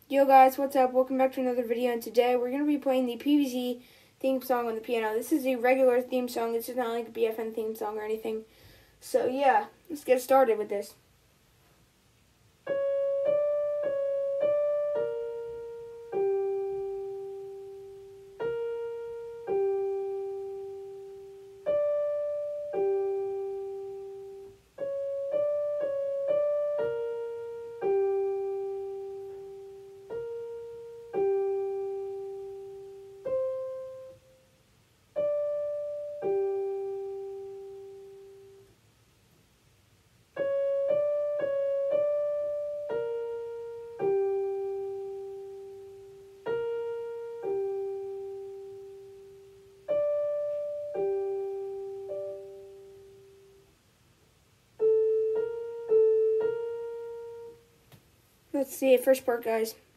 Yo guys, what's up? Welcome back to another video, and today we're going to be playing the PvZ theme song on the piano. This is a regular theme song. This is not like a BFN theme song or anything. So yeah, let's get started with this. Let's see it. First part, guys.